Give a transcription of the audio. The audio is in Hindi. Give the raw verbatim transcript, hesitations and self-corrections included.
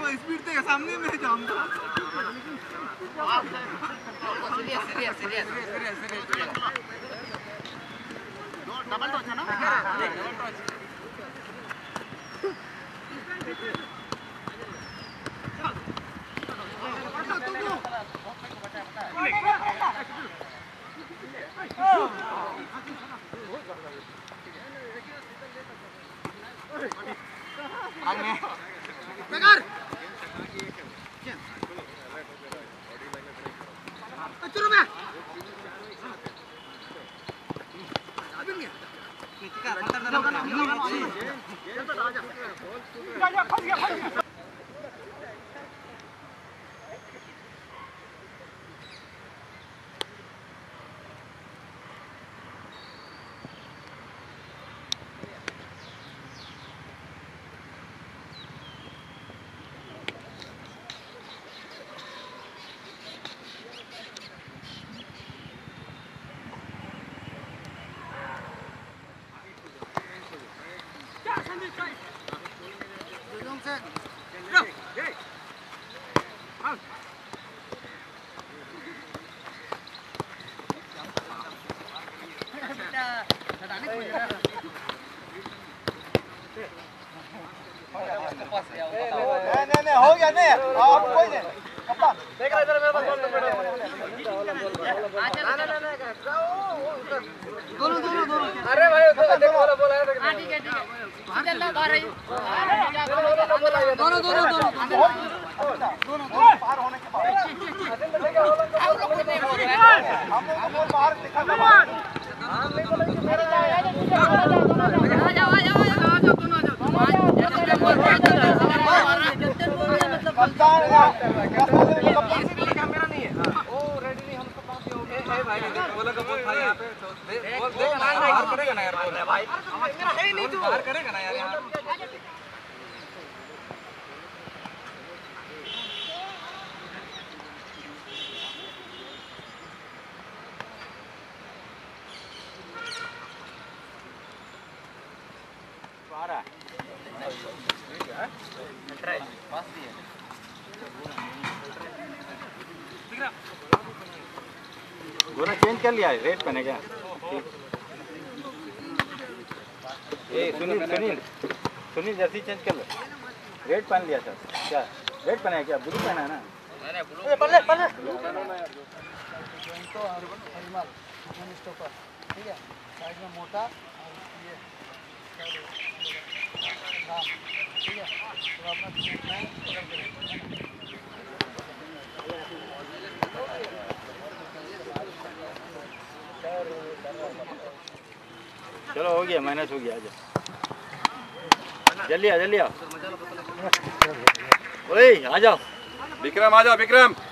स्पीड से सामने में जाऊंगा। Serious serious serious serious serious double touch है ना? Double touch. आगे बेकार चलो मैं नहीं नहीं हो गया नहीं आप कोई नहीं कप्तान देख रहा इधर मेरे पास बॉल पड़ा है दोनों दोनों दोनों अरे भाई देखो बोला बोला है हां ठीक है ठीक है चल ला बाहर दोनों दोनों दोनों दोनों पार होने के बाद हम लोग नहीं बोल रहे हम लोग को बाहर दिखा दो हां नहीं बोले कि मेरे जाओ आ जाओ आ जाओ आ जाओ दोनों आ जाओ कप्तान कैमरा नहीं है ओ रेडी नहीं हम कप्तान से हो गए ए भाई बोला का बॉल था यहां पे बॉल देगा ना बाहर करेगा ना यार बॉल भाई मेरा है ही नहीं तू बाहर करेगा ना यार यहां बारह ट्राई पास दिए गोरा चेंज कर लिया है रेड पहने क्या ए सुनील सुनील सुनील जर्सी चेंज कर लो रेड पहन लिया सर क्या रेड पहना है क्या ब्लू पहना है ना नहीं ब्लू ए पल्ले पल्ले तो हरिमाल वन स्टॉपर ठीक है साइड में मोटा और ये हां ठीक है तो अपना मैं चलो हो गया मैनेज हो गया आजा जल्दी आ जल्दी आ ओए आ जाओ विक्रम आ जाओ विक्रम